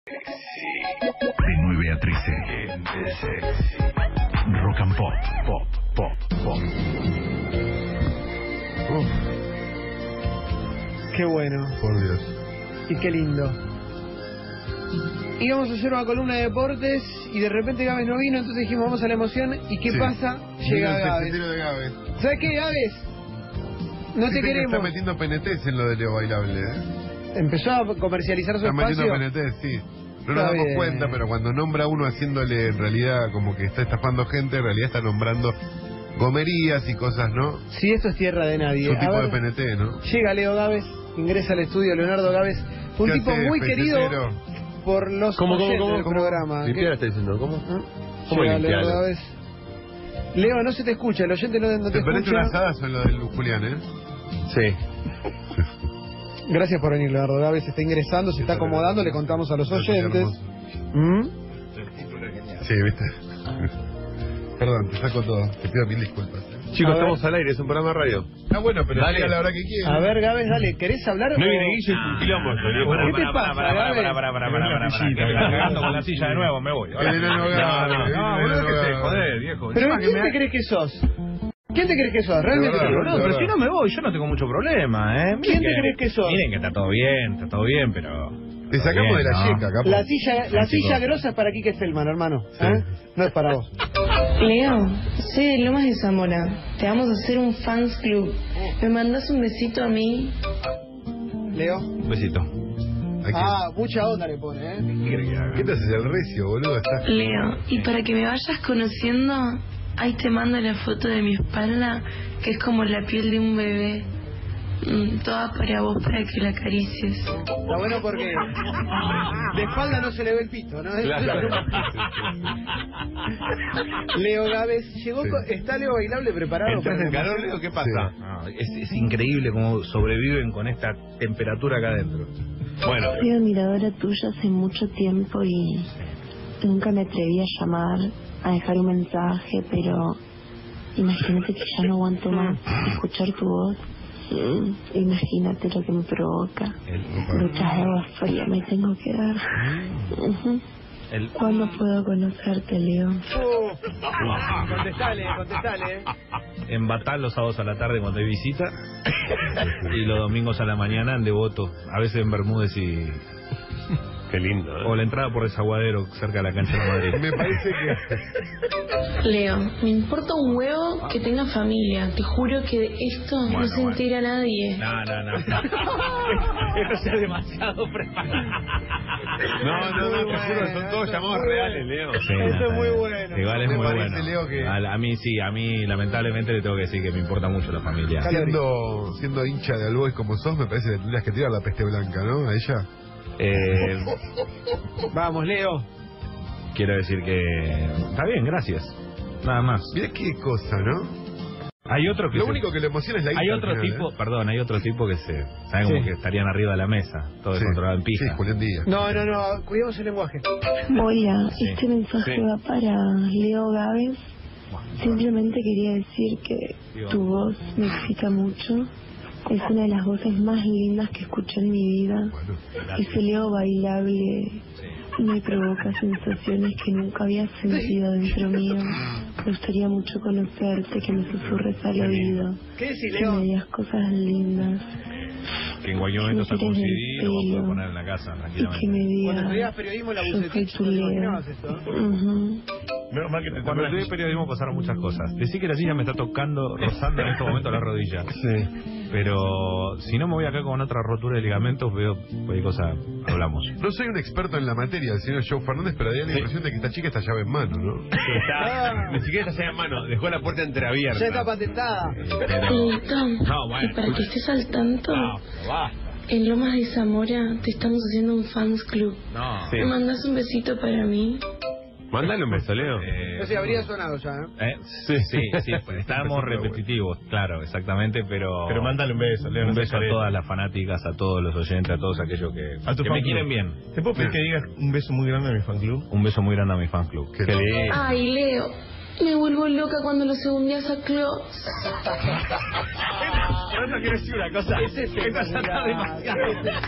De 9 a 13 en The Sexy. Rock and Pop, Pop, Pop, Pop. Qué bueno. Por Dios. Y qué lindo. Íbamos a hacer una columna de deportes y de repente Gávez no vino, entonces dijimos vamos a la emoción. ¿Y qué pasa? Llega Gávez. De Gávez. ¿Sabes qué, Gávez? No te queremos. Está metiendo PNTs en lo de Leo Bailable, Empezó a comercializar su está espacio. metiendo PNTs, sí. No nos Está damos bien. cuenta, pero cuando nombra a uno haciéndole en realidad como que está estafando gente, en realidad está nombrando gomerías y cosas, ¿no? Si esto es tierra de nadie. Su A tipo ver, de PNT, ¿no? llega Leo Gávez, ingresa al estudio Leonardo Gávez, un ¿Qué tipo hace, muy querido pesetero? por los oyentes del programa. Limpiar está diciendo, ¿cómo? ¿Cómo Llega limpiar? Leonardo Gávez. Leo, no se te escucha, el oyente no te Te parece escucha. un asadazo lo del Julián, ¿eh? Sí. Gracias por venir, Leonardo Gávez está ingresando, se está acomodando, le contamos a los oyentes. Sí, ¿viste? Perdón, te saco todo. Te pido mil disculpas. Chicos, A ver. estamos al aire, es un programa de radio. Ah, bueno, pero Dale. llega a la hora que quieras. A ver, Gávez, dale, ¿querés hablar? No o- viene Guille, es un quilombo. ¿Qué te pasa, Gávez? Cagando con la silla de nuevo, me voy. El enano Gávez, No, el boludo, enano que se Gávez. joder, viejo. Pero Encima que ¿quién me- te crees que sos? ¿Quién te crees que sos? Realmente De verdad, te digo, Boludo, pero si no me voy, yo no tengo mucho problema, ¿eh? ¿Quién te crees que sos? Miren que está todo bien, pero... Te sacamos de la yeca, capo. La silla grosa es para Quique Feldman, hermano. ¿Eh? No es para vos. Leo, soy de Lomas de Zamora. Te vamos a hacer un fans club. ¿Me mandas un besito a mí? Leo. Un besito. ¿A quién? Mucha onda le pone, ¿eh? ¿Qué te haces el recio, boludo? Estás... Leo, y para que me vayas conociendo, ahí te mando la foto de mi espalda, que es como la piel de un bebé. Toda para vos, para que la acaricies. Está bueno porque de espalda no se le ve el pito, ¿no? Leo Gávez llegó, Sí. ¿está Leo Bailable preparado? ¿Entras en calor, Leo? ¿Qué pasa? Es increíble cómo sobreviven con esta temperatura acá adentro. Bueno, Soy admiradora tuya hace mucho tiempo y nunca me atreví a llamar, a dejar un mensaje, pero imagínate que ya no aguanto más escuchar tu voz. Imagínate lo que me provoca. Duchas de agua fría me tengo que dar. ¿Cuándo puedo conocerte, Leo? Contestale. en Batal los sábados a la tarde cuando hay visita y los domingos a la mañana en Devoto, a veces en Bermúdez y... Qué lindo, O la entrada por Desaguadero, cerca de la cancha de Madrid. Me parece que... Leo, me importa un huevo que tenga familia. Te juro que de esto no se entera nadie. No. Eso sea demasiado preparado. No, te juro, son todos llamados reales, Leo. Sí, Eso es muy bueno. Igual es ¿Te muy parece, bueno. Leo, que- A mí sí, a mí lamentablemente le tengo que decir que me importa mucho la familia. Siendo hincha de All Boys como sos, me parece que tendrías que tirar la peste blanca, ¿no? A ella. Vamos, Leo. Quiero decir que... Está bien, gracias. Nada más. Mirá qué cosa, ¿no? Hay otro que Lo se- único que le emociona es la Hay guita otro al final, tipo, ¿eh? perdón, hay otro tipo que se... ¿Saben? Como Sí. que estarían arriba de la mesa, todo Sí. descontrolado en pija. Sí, Julián Díaz. No, cuidemos el lenguaje. Oiga, Sí. este mensaje Sí. va para Leo Gávez. Simplemente quería decir que tu voz me excita mucho. Es una de las voces más lindas que escuché en mi vida. Ese Leo bailable me provoca sensaciones que nunca había sentido dentro mío. Me gustaría mucho conocerte, que me susurres al oído, ¿Qué decís, que me Leo? digas cosas lindas Que en cualquier momento saco un Sí, CD y lo sí. puedo poner en la casa, y que me tranquilamente. Cuando digas estudiabas periodismo en la yo soy Bucetich, tu ¿no te Leo. imaginabas esto? Ujú. Menos mal que te Cuando estudié periodismo pasaron muchas cosas. Decí que la silla me está tocando, rozando en este momento la rodilla. Sí. Pero si no me voy acá con otra rotura de ligamentos, veo cualquier cosa, hablamos. No soy un experto en la materia, el señor Joe Fernández, pero da la impresión de que esta chica está llave en mano, ¿no? Ni siquiera está en mano, dejó la puerta entreabierta. Ya está patentada. Tom, No, bueno, y para que estés al tanto, va. en Lomas de Zamora te estamos haciendo un fans club. No. Sí. ¿Me mandas un besito para mí? Mándale un beso, Leo. No sé, habría sonado ya, ¿eh? Sí, pues estábamos repetitivos, claro, exactamente, pero mándale un beso, Leo. un no seas beso a careta. todas las fanáticas, a todos los oyentes, a todos aquellos que A tu me fan quieren club. bien. ¿Te puedo pedir que digas un beso muy grande a mi fan club? Un beso muy grande a mi fan club. Qué lindo. Ay, Leo, me vuelvo loca cuando lo segundeas a Klaus. por eso quiero decir una cosa. Es Esta ya está demasiado.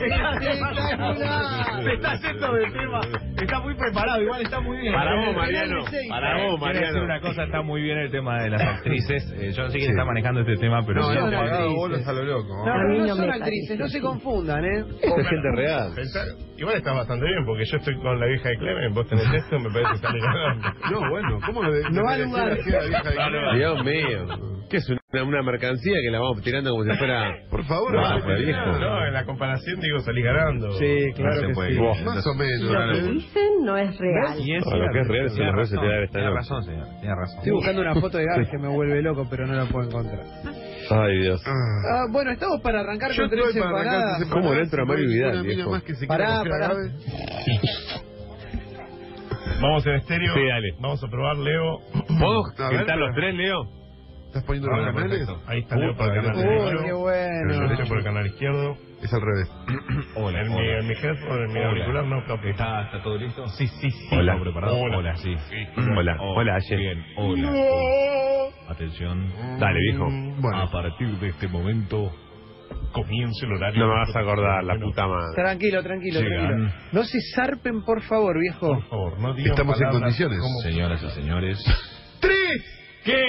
Se está yendo del tema. Está muy preparado, igual está muy bien. Para vos, Mariano. Para vos, Quiero decir Mariano. una cosa, está muy bien el tema de las actrices. Yo no sé quién está manejando este tema, pero No, sí, no, sí. pagado bolos a lo loco. No, A pero mí no no son me actrices, parece. no se confundan, ¿eh? Esto es gente real. Igual está bastante bien, porque yo estoy con la vieja de Clemen, vos tenés esto, me parece que sale ganando. No, bueno, ¿cómo lo No va a lugar. Dios mío. ¿Qué es una mercancía que la vamos tirando como si fuera... Por favor, No, vale, pues, viejo. No, en la comparación digo, salí ganando. Sí, claro No se que puede. sí. Vos. más o menos. Lo que dicen no es real. Y es No, lo que es real, tiene son las veces razón, te da esta tiene noche. razón, señor. Tiene razón. Estoy buscando una foto de Gaby que me vuelve loco, pero no la puedo encontrar. Ay, Dios. Ah, bueno, estamos para arrancar Yo con tres estoy para arrancar separadas. separadas. ¿Cómo le entra a Mario No hay Vidal, ninguna mina viejo? más que se Pará, quiera coger a pará. Gabe. Vamos en estéreo. Sí, dale. Vamos a probar, Leo. ¿Puedo A ver, gritar los tres, Leo? ¿Estás poniendo los canales? Ahí está Leo por el canal Uy, derecho. qué El bueno. derecho por el canal izquierdo. Es al revés. Hola, En hola. mi headphone, en mi Hola. auricular, no, capaz. ¿Está todo listo? Sí. Hola. ¿Está preparado? Hola. Sí. Hola, hola, Aye. Bien, hola. Atención. Dale, viejo. Bueno, A partir de este momento Comienza el horario. No me vas a acordar, la puta madre. Tranquilo, tranquilo, Llegan. tranquilo. No se zarpen, por favor, viejo. Por favor, no digan Estamos en palabras condiciones. como- Señoras y señores. ¡tres! ¿Qué?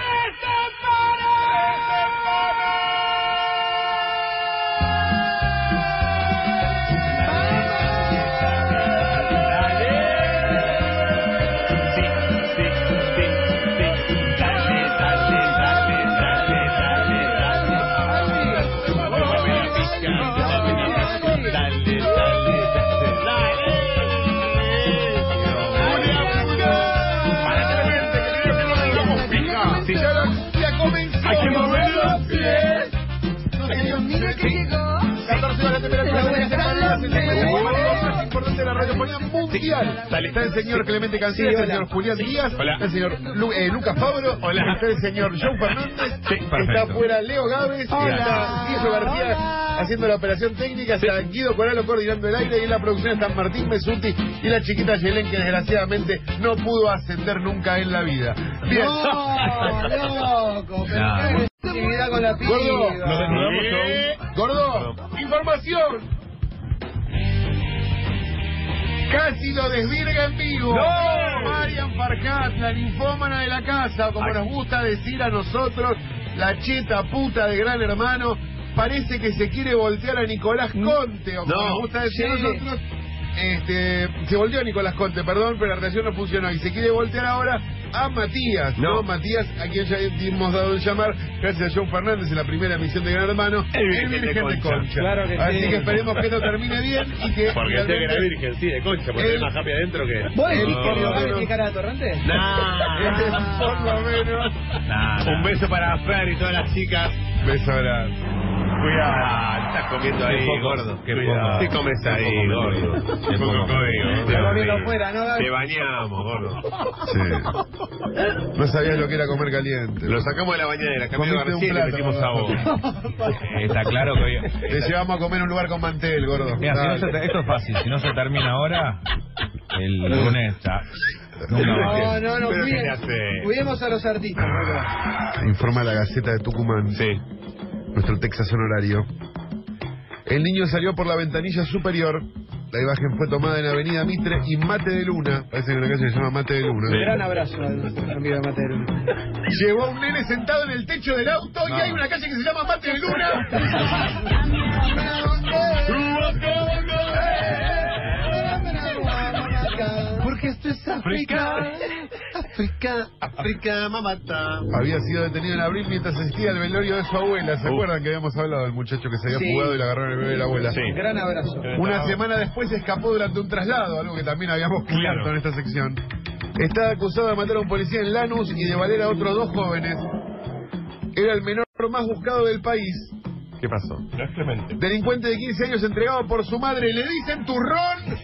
Hay que mover los pies. Mira que llegó. 14 horas de temperatura. Más importante de la radiofonía mundial. Está el señor Clemente Cancela, está el señor Julián Díaz, Hola. está el señor Lucas Fabro, está el señor Joe Fernández, está perfecto. afuera Leo Gávez, está Guillo García haciendo la operación técnica, está Guido Coralo coordinando el aire y en la producción están Martín Mesuti y la chiquita Yelén que desgraciadamente no pudo ascender nunca en la vida. Bien. No, loco, pero Nah. qué agresividad con la piba. Gordo, Nos desnudamos aún. Gordo, información. Casi lo desvirga en vivo. Marian Farhat, la ninfómana de la casa, o como nos gusta decir a nosotros, la cheta puta de Gran Hermano, parece que se quiere voltear a Nicolás Conte, o como No. nos gusta decir a Sí. nosotros, se volteó a Nicolás Conte, perdón, pero la relación no funcionó y se quiere voltear ahora a Matías, ¿no? Matías, a quien ya hemos dado en llamar, gracias a John Fernández en la primera emisión de Gran Hermano, El Virgen de Concha. Claro que Así sí. que esperemos que esto termine bien y que Porque sé que era finalmente- virgen, sí, de concha, porque Él- es más happy adentro que... ¿Vos decís No, que Leo no, Gávez no. tiene cara de torrante? por lo menos. Un beso para Fer y todas las chicas. Beso grande. Cuidado, estás comiendo ahí, gordo. qué Cuidado. poco. ¿Qué comes Qué ahí, poco gordo? medido. Qué poco código. Está comiendo afuera, ¿no, Gaby? Te bañamos, gordo. Sí. No sabías lo que era comer caliente. Lo sacamos de la bañadera, cambiamos Comiste un García y le plato, metimos ¿no? sabor. Está claro que hoy. Te llevamos a comer a un lugar con mantel, gordo. Mira, si no Dale. esto es fácil. Si no se termina ahora, el lunes ya. Nunca más. No, Pero ¿qué cuiden- hace? cuidemos a los artistas. ¿no? Informa la Gaceta de Tucumán. Sí. Nuestro Texas honorario. El niño salió por la ventanilla superior. La imagen fue tomada en Avenida Mitre y Mate de Luna. Parece que una calle se llama Mate de Luna. Un gran abrazo al amigo de Matero. Llevó a un nene sentado en el techo del auto y hay una calle que se llama Mate de Luna. Porque esto es África. África, mamata. Había sido detenido en abril mientras asistía al velorio de su abuela. ¿Se acuerdan que habíamos hablado del muchacho que se había Sí. fugado y le agarraron el bebé de la abuela? Sí. Gran abrazo. Una semana después escapó durante un traslado, algo que también habíamos cubierto en esta sección. Está acusado de matar a un policía en Lanús y de valer a otros 2 jóvenes. Era el menor más buscado del país. ¿Qué pasó? No es Clemente. Delincuente de 15 años entregado por su madre. Le dicen turrón.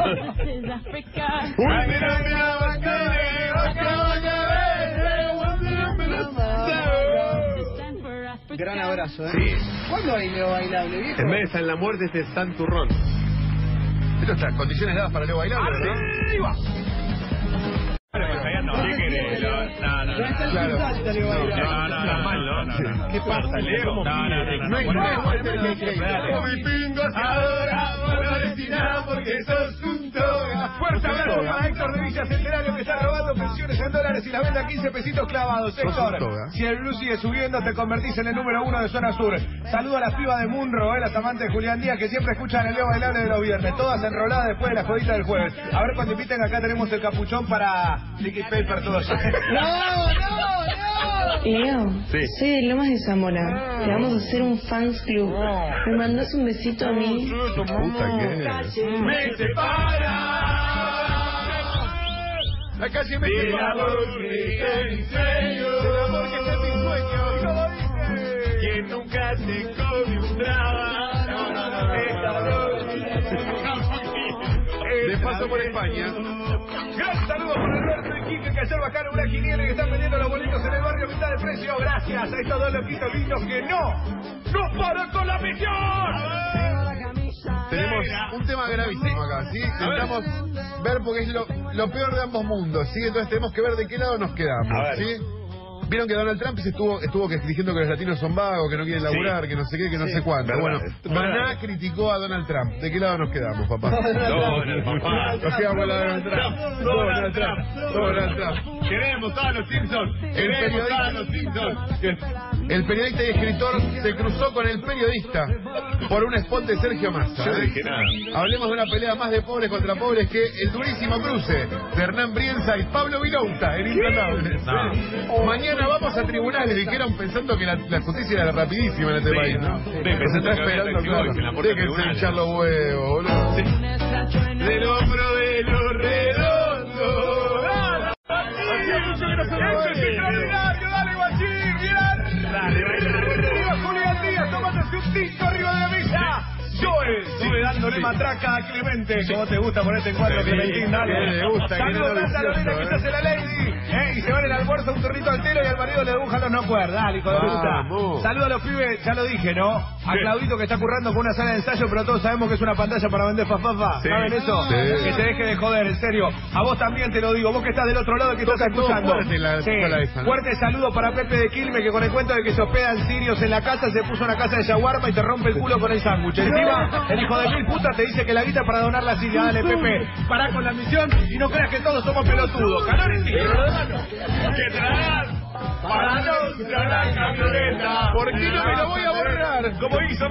Gran abrazo, ¿eh? Sí. ¿Cuándo hay Leo Bailable, viejo? En vez de San la Muerte, este es Santurrón. Esto está, condiciones dadas para Leo Bailable, ¿verdad? ¿Qué querés? Ya está el salsa, Leo Bailando. ¿Qué pasa, Leo? No es mi pingo ahora, no destinado porque sos un toga. Fuerte abrazo para Héctor de Villa Centenario que está robando pensiones en dólares y la venda 15 pesitos clavados. Héctor, si el blue sigue subiendo te convertís en el número 1 de Zona Sur. Saludo a las pibas de Munro, las amantes de Julián Díaz que siempre escuchan el Leo Bailable de los viernes, todas enroladas después de la jodita del jueves. A ver cuando inviten acá tenemos el capuchón para Liquid Paper todos. Leo, soy de Lomas de Zamora. Te vamos a hacer un fans club. ¿Me mandas un besito a mí? Me separa. La calle me separa. El amor que es mi sueño. Quien nunca te comió un traba. De paso por España. Gran saludo para Alberto y Quique que ayer bajaron una quiniela y que están vendiendo los boletos en el barrio a mitad de precio. Gracias a estos dos loquitos lindos que no paran con la misión. Tenemos un tema gravísimo acá, ¿sí? Intentamos ver porque es lo peor de ambos mundos, ¿sí? Entonces tenemos que ver de qué lado nos quedamos, ¿sí? Vieron que Donald Trump estuvo diciendo que los latinos son vagos, que no quieren laburar, que no sé qué, que no sé cuánto. Bueno, Maná criticó a Donald Trump. ¿De qué lado nos quedamos, papá? Donald, papá. Nos quedamos a Donald Trump. Donald Trump. Queremos a los Simpsons. Queremos a los Simpsons. El periodista y escritor se cruzó con el periodista por un spot de Sergio Massa. Yo no dije nada. Hablemos de una pelea más de pobres contra pobres que el durísimo cruce de Hernán Brienza y Pablo Vilouta en Intratables. Mañana vamos a tribunales, dijeron pensando que la justicia era rapidísima en este país, ¿no? Se está esperando, claro. Déjense hinchar los huevos, boludo. Del hombro de los redondos. Hacía mucho que no se lo veía. Extraordinario, dale Guachín, bien. Dale, Julián Díaz, tomándose un tinto arriba de la mesa. Joel, sigue dándole matraca a Clemente. ¿Cómo te gusta ponerte en cuatro, Clementín? Dale. Saludos a Tanta Lorena que se hace la lady. Y se va en el almuerzo un turrito al telo y al marido le dibujan los no cuerdas. Dale, hijo de puta. Saludos a los pibes, ya lo dije, ¿no? A Claudito que está currando con una sala de ensayo, pero todos sabemos que es una pantalla para vender fafafa. ¿Saben eso? Que te deje de joder, en serio. A vos también te lo digo, vos que estás del otro lado que estás escuchando. Fuerte saludo para Pepe de Quilmes que con el cuento de que se hospedan sirios en la casa se puso una casa de shawarma y te rompe el culo con el sándwich. Encima, el hijo de mil putas te dice que la guita para donar la Siria. Dale, Pepe, pará con la misión y no creas que todos somos pelotudos. Calores y ¿Qué traerás? Para no traer camioneta. ¿Por qué no me lo voy a borrar? Como hizo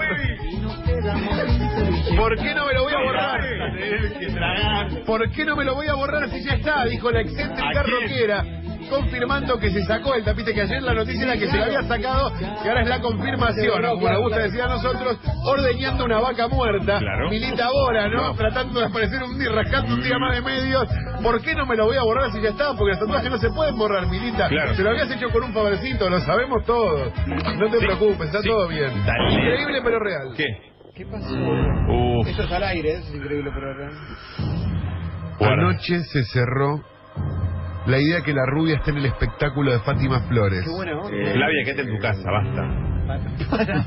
Baby. ¿Por qué no me lo voy a borrar? ¿Por qué no me lo voy a borrar si ya está? Dijo la excéntrica rockera, confirmando que se sacó el tapite, que ayer la noticia era que se lo había sacado y ahora es la confirmación, ¿no? Como nos gusta decir a nosotros, ordeñando una vaca muerta. Claro. Milita Bora, ¿no? Tratando de aparecer un día, rascando un día más de medios. ¿Por qué no me lo voy a borrar si ya está? Porque los tatuajes no se pueden borrar, Milita. Claro. Se lo habías hecho con un favorcito, lo sabemos todos. No te preocupes, está todo bien. Dale. Increíble pero real. ¿Qué pasó? Esto es al aire, eso es increíble pero real. Anoche se cerró la idea que la rubia esté en el espectáculo de Fátima Flores. Qué buena, ¿no? Flavia, quédate en tu casa, basta.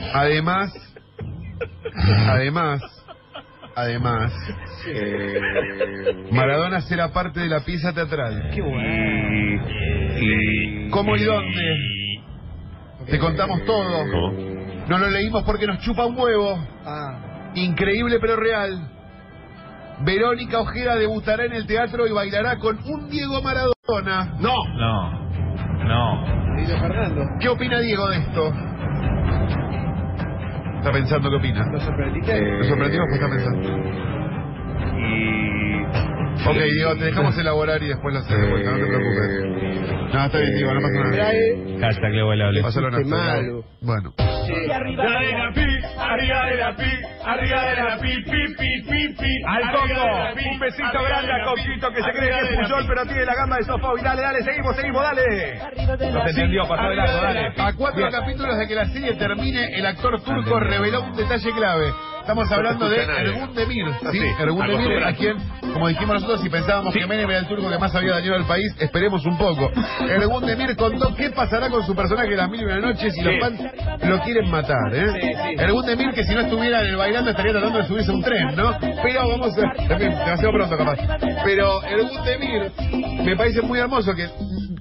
Además, Maradona será parte de la pieza teatral. Qué bueno. ¿Cómo y dónde? Te contamos todo. No lo leímos porque nos chupa un huevo. Increíble pero real. Verónica Ojeda debutará en el teatro y bailará con un Diego Maradona. No. Dice Fernando. ¿Qué opina Diego de esto? ¿Está pensando qué opina? ¿Lo sorprendiste? ¿Lo sorprendimos? ¿Qué está pensando? Ok, Diego, te dejamos elaborar y después lo haces de vuelta, no te preocupes. No, está bien, Diego, no pasa nada. Hashtag Leo Bailable. Pásalo Qué malo. Bueno. Arriba de la pi, arriba de la pi, arriba de la pi, pi. Al Congo, un besito grande a Conquito que se cree que es Puyol pero tiene la gama de Sofá. Dale, seguimos, dale. No te entendió, pasó de largo, dale. A 4 capítulos de que la serie termine, el actor turco reveló un detalle clave. Estamos hablando de Ergun Demir, ¿sí? Ergun Demir, a quien, como dijimos nosotros, si pensábamos que Menem era el turco que más había dañado al país, esperemos un poco. Ergun Demir contó qué pasará con su personaje de Las Mil y Una Noches si los fans lo quieren matar, ¿eh? Ergun Demir, que si no estuviera en el bailando estaría tratando de subirse a un tren, ¿no? Pero vamos a... También, demasiado pronto capaz. Pero Ergun Demir me parece muy hermoso que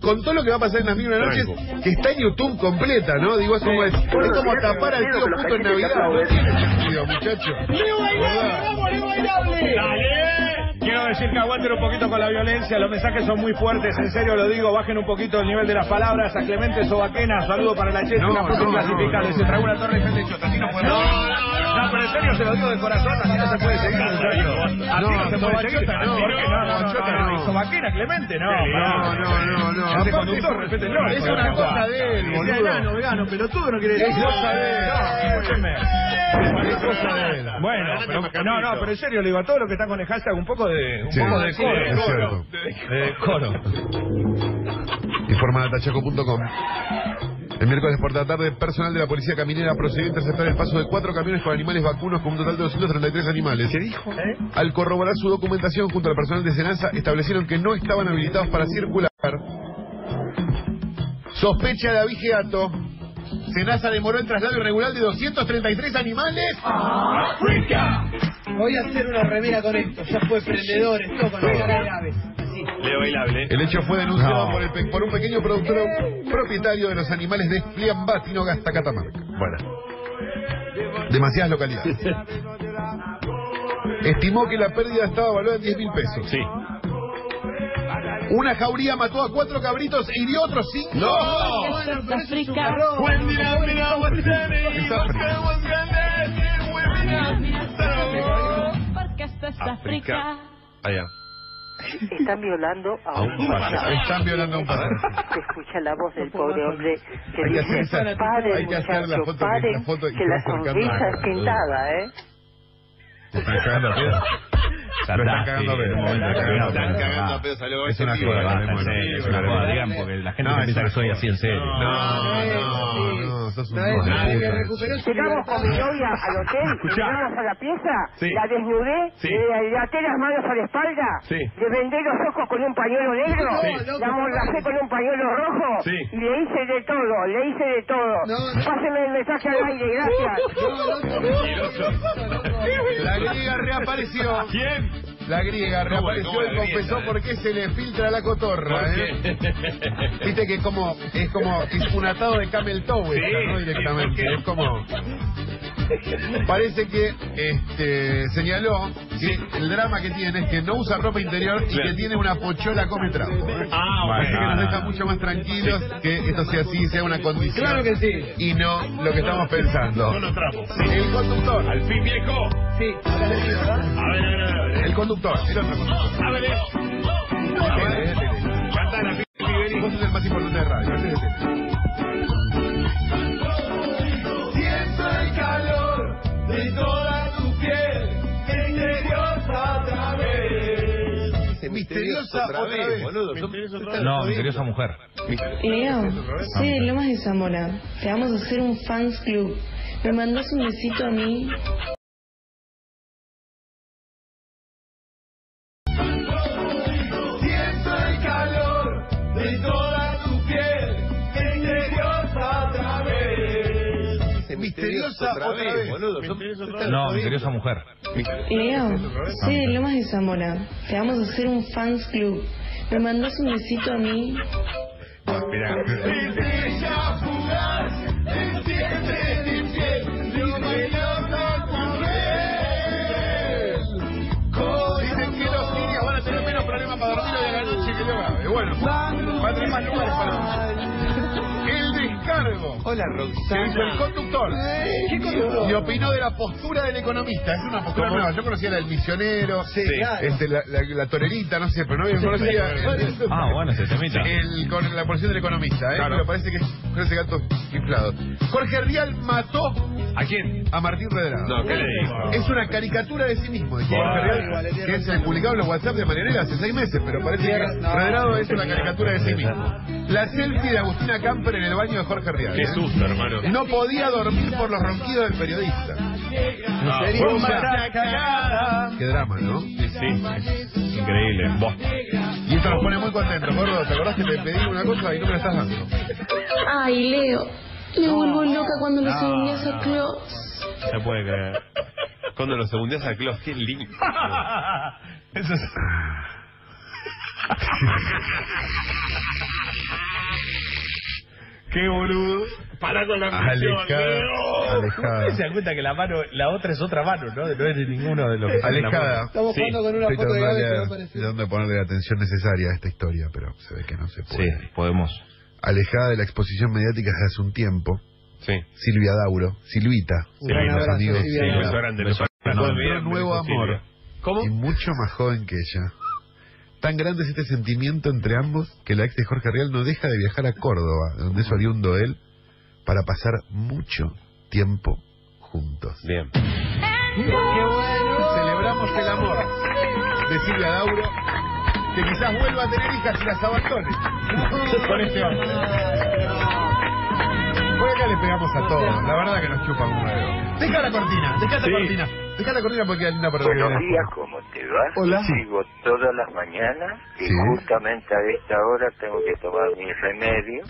con todo lo que va a pasar en las 1000 noches, que está en YouTube completa, ¿no? Digo, es como tapar al tío puto en Navidad. No tiene sentido, muchachos. ¡Leo Bailable! ¡Vamos, Leo Bailable! ¡Dale! Quiero decir que aguanten un poquito con la violencia, los mensajes son muy fuertes, en serio lo digo, bajen un poquito el nivel de las palabras. A Clemente Sobaquena, saludo para la Chelsea, una foto clasificada, se tragó una torre de gente chota, así no puede. No, pero en serio se lo digo de corazón, así no se puede seguir, en serio. Así no se puede seguir, no, ¿por qué? No, y Sobaquena, Clemente, no. Ese conductor, respétenlo. Es una cosa de él, boludo. Vegano, pelotudo no quiere decir. Es cosa de él. Escúchenme. Es cosa de él. Bueno, pero en serio, le digo a todo lo que está con el hashtag un poco de coro. De coro. Informa datachaco.com. El miércoles por la tarde, personal de la policía caminera procedió a interceptar el paso de 4 camiones con animales vacunos con un total de 233 animales. ¿Qué dijo? Al corroborar su documentación junto al personal de Senasa, establecieron que no estaban habilitados para circular. Sospecha de abigeato. Senasa demoró el traslado irregular de 233 animales. ¡África! Voy a hacer una remera con esto. Ya fue prendedores, todo con la cara de aves. Así. Leo Bailable. El hecho fue denunciado por un pequeño productor propietario de los animales de Fliambatino, hasta Catamarca. Bueno. Demasiadas localidades. Estimó que la pérdida estaba valuada en 10.000 pesos. Sí. Una jauría mató a 4 cabritos e hirió otros 5. ¡No! Es África. Porque esto es África. Allá. Están violando a un pájaro. Están violando a un pájaro. Se escucha la voz del pobre hombre que Hay que dice, hacer paren muchachos, paren, que la sonrisa es pintada, Se están cagando a pedo. Lo están cagando a pedo. Están cagando a pedo, salió. Es una joda, es una joda, digan, porque la gente piensa que soy así en serio. No, sos un hijo de puta. Llegamos con mi novia al hotel, llegamos a la pieza, la desnudé, le até las manos a la espalda, le vendé los ojos con un pañuelo negro, la amordacé con un pañuelo rojo, y le hice de todo. Páseme el mensaje al aire, gracias. La griega reapareció. ¿Quién? La griega reapareció y confesó por qué se le filtra la cotorra. Viste que es como un atado de camel toe, no directamente. Es como... Parece que señaló que el drama que tiene es que no usa ropa interior y que tiene una pochola come trapo. Así que nos deja mucho más tranquilos que esto sea así, sea una condición. Claro que sí. Y no lo que estamos pensando. No los trapos. El conductor. Al fin, viejo. Sí. A ver. El conductor. El otro conductor. A ver. Canta la Pipi. Vos sos el más importante de radio. Siento el calor de toda tu piel, misteriosa otra vez. Misteriosa otra vez, boludo. No, misteriosa mujer. Leo, soy de Lomas de Zamora. Te vamos a hacer un fans club. ¿Me mandas un besito a mí? Siento el calor de toda tu piel, misteriosa otra vez. Misteriosa otra vez, boludo. No, misteriosa mujer. Leo, soy de Lomas de Zamora. Te vamos a hacer un fans club. ¿Me mandas un besito a mí? Estrella fugaz, enciende mi piel, yo bailando otra vez. Dicen que los sirios van a tener menos problemas para dormir hoy a la noche que yo grave. Bueno, va a tener más lugares para... El descargo. Hola, Que Roxana. hizo el conductor. ¿Qué conductor? Y opinó de la postura del economista. Es una postura nueva. Yo conocía la del misionero, claro. la torerita, no sé, pero no conocía. Bueno, se temita. Con la posición del economista, Claro. pero parece que es con ese gato inflado. Jorge Rial mató ¿A quién? a Martín Redrado. No, ¿qué le dijo? Es una caricatura de sí mismo, de Jorge Rial, que es publicado en los WhatsApp de Marianela hace 6 meses, pero parece que Redrado es una caricatura de sí mismo. La selfie de Agustina Camper en el baño de Jorge Rial. Qué susto, hermano. No podía dormir por los ronquidos del periodista. Qué drama, ¿no? Sí, increíble. Vos. Y esto nos pone muy contentos, gordo. ¿Te acordás que te pedí una cosa y no me la estás dando? Ay, Leo, me vuelvo loca cuando lo segundas a Klaus. Se puede creer. Cuando lo segundeas a Klaus, qué lindo. Eso es... ¡Qué boludo! Para con la misión, Alejada. Se dan cuenta que la mano, la otra es otra mano, ¿no? No es de ninguno de los que Alejada. Estamos jugando con una foto de Gaby que no apareció. Tratando de ponerle la atención necesaria a esta historia, pero se ve que no se puede. Sí, podemos. Alejada de la exposición mediática desde hace un tiempo, Sí. Silvia Dauro, Silvita, gran los abrazo, amigos, Silvia. Sí, beso grande. encontró un nuevo amor ¿Cómo? y mucho más joven que ella. Tan grande es este sentimiento entre ambos que la ex de Jorge Rial no deja de viajar a Córdoba, donde es oriundo él, para pasar mucho tiempo juntos. Bien. ¡Qué bueno! Celebramos el amor de Silvia Dauro, que quizás vuelva a tener hijas y las abandone con este hombre. Por acá le pegamos a todos, la verdad que nos chupan un huevo. Deja la cortina, deja la cortina porque hay una persona. Buenos días, ¿cómo te va? Hola. Sigo todas las mañanas y Sí. justamente a esta hora tengo que tomar mi remedio.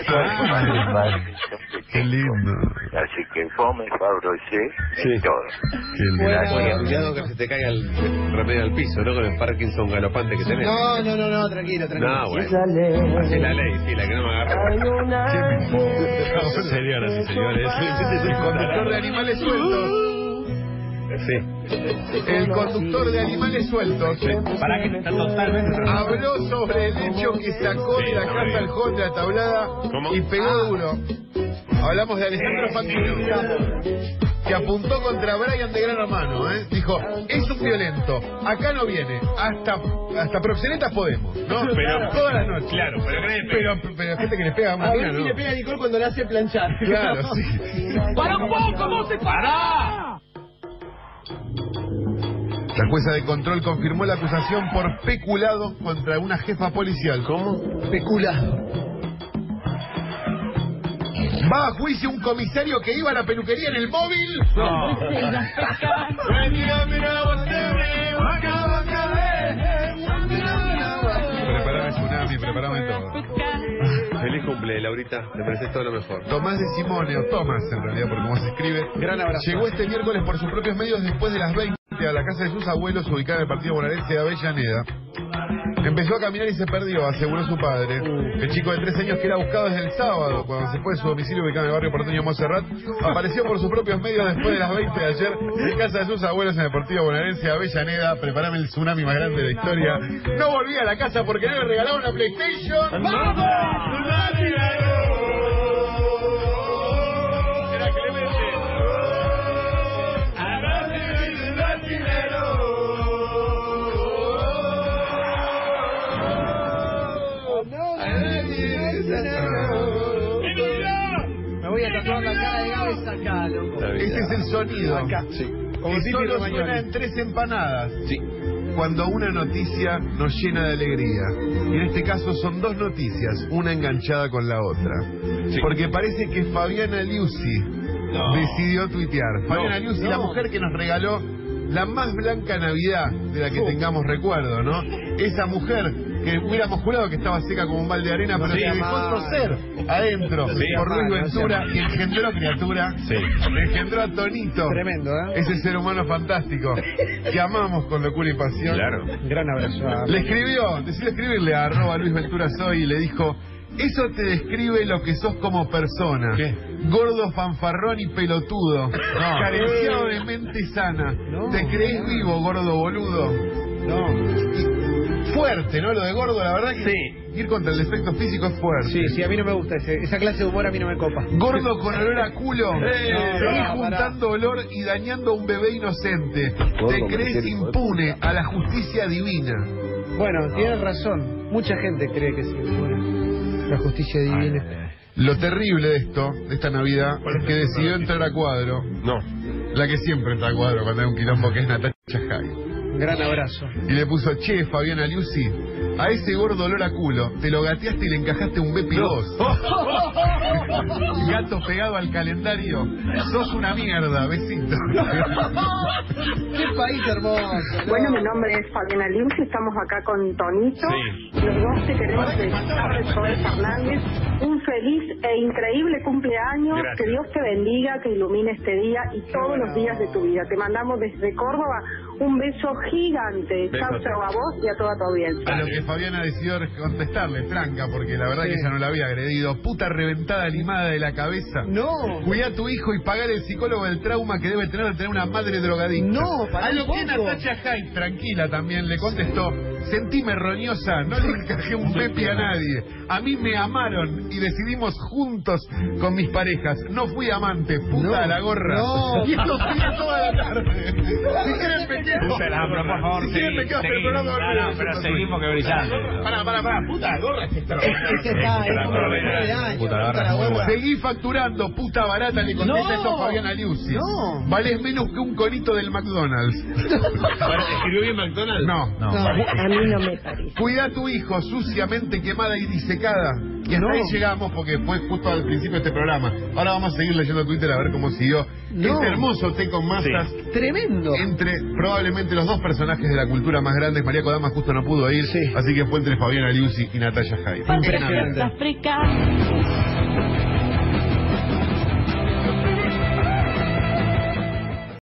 Qué lindo. Así que fome, fabrocé, y todo. Qué lindo. Bueno. Cuidado que se te caiga el remedio al piso, ¿no? Con el Parkinson galopante que tenés. No, tranquilo. No, bueno. Así es la ley, sí, la que no me agarra. Señoras y señores. El conductor de animales sueltos. Sí. El conductor de animales sueltos Para que está totalmente. habló sobre el hecho que sacó de la casa al joven de la tablada y pegó duro. Hablamos de Alejandro Fantino, que apuntó contra Brian de Gran Hermano, ¿eh? Dijo, es un violento, acá no viene, hasta proxenetas podemos, ¿no? Pero todas las noches. Claro, Pero gente que le pega a A Martina, ver si ¿no? le pega a Nicole cuando le hace planchar. Claro, sí. ¡Para un poco, no se para! La jueza de control confirmó la acusación por peculado contra una jefa policial. ¿Cómo? Peculado. Va a juicio un comisario que iba a la peluquería en el móvil. No. Preparame tsunami, preparame todo. Feliz cumple, Laurita. Te mereces todo lo mejor. Tomás de Simone, o Tomás en realidad, por cómo se escribe, Gran abrazo. llegó este miércoles por sus propios medios después de las 20 a la casa de sus abuelos ubicada en el partido bonaerense de Avellaneda. Empezó a caminar y se perdió, aseguró su padre. El chico de 13 años, que era buscado desde el sábado, cuando se fue de su domicilio ubicado en el barrio porteño Monserrat, apareció por sus propios medios después de las 20 de ayer en casa de sus abuelos en el partido bonaerense de Avellaneda. Preparame el tsunami más grande de la historia. No volví a la casa porque no le regalaron una PlayStation. ¡Vamos! Me voy a tatuar la cara de Gaby acá, loco. Ese es el sonido. Acá. Como si solo suena en 3 empanadas. Sí. Cuando una noticia nos llena de alegría. Y en este caso son 2 noticias, una enganchada con la otra. Sí. Porque parece que Fabiana Liuzzi decidió tuitear. Fabiana Liuzzi, la mujer que nos regaló la más blanca Navidad de la que tengamos recuerdo, ¿no? Esa mujer que hubiéramos jurado que estaba seca como un balde de arena, pero se dejó toser adentro por Luis Ventura y engendró criatura. Engendró a Tonito. Tremendo, ¿eh? Ese ser humano fantástico que amamos con locura y pasión. Claro. Gran abrazo. Le escribió, decidió escribirle a @LuisVenturaSoy y le dijo: eso te describe lo que sos como persona. ¿Qué? Gordo, fanfarrón y pelotudo. Carenciado de mente sana. ¿Te crees vivo, gordo boludo? Fuerte, ¿no? Lo de gordo, la verdad que ir contra el defecto físico es fuerte. Sí, a mí no me gusta esa clase de humor, a mí no me copa. Gordo con olor a culo. Seguís no, juntando olor y dañando a un bebé inocente. Te crees impune a la justicia divina. Bueno, tienes razón. Mucha gente cree que sí. La justicia divina. Lo terrible de esto, de esta Navidad, es que decidió entrar a cuadro. No. La que siempre entra a cuadro cuando hay un quilombo, que es Natacha Jai. Gran abrazo. Y le puso: che, Fabiana Liuzzi, a ese gordo olor a culo, te lo gateaste y le encajaste un Bepi 2. Gato pegado al calendario. Sos una mierda, besito. ¡Qué país hermoso! Bueno, mi nombre es Fabiana Liuzzi, estamos acá con Tonito. Los dos te queremos desear de Zoe Fernández un feliz e increíble cumpleaños. Gracias. Que Dios te bendiga, que ilumine este día y todos los días de tu vida. Te mandamos desde Córdoba Un beso gigante. Beso. Chau, a vos y a toda tu audiencia. A lo que Fabiana decidió contestarle, franca, porque la verdad que ella no la había agredido. Puta reventada limada de la cabeza. No. Cuidá a tu hijo y pagale al psicólogo del trauma que debe tener al tener una madre drogadicta. No, para a lo un que poco. Natacha Hyde, tranquila también, le contestó: sentíme roñosa, no le encajé un pepi a nadie. A mí me amaron y decidimos juntos con mis parejas. No fui amante, puta la gorra. No. Y esto sigue toda la tarde. Si quieren me quedo. Por favor, Si quieren me quedo hasta el programa de No, pero seguimos que brillando. Pará, puta la gorra es Seguí facturando, puta barata, le contesta esto a Fabiana Liuzzi. No. Valés menos que un conito del McDonald's. ¿Escribió bien McDonald's? No. A mí no me parece. Cuida a tu hijo, suciamente quemada y disecada. Y hasta ahí llegamos porque fue justo al principio de este programa. Ahora vamos a seguir leyendo Twitter a ver cómo siguió este hermoso té con masas. Sí. Tremendo. Entre probablemente los dos personajes de la cultura más grandes. María Kodama justo no pudo ir, así que fue entre Fabiana Liuzzi y Natacha Hyde. Impresionante. África.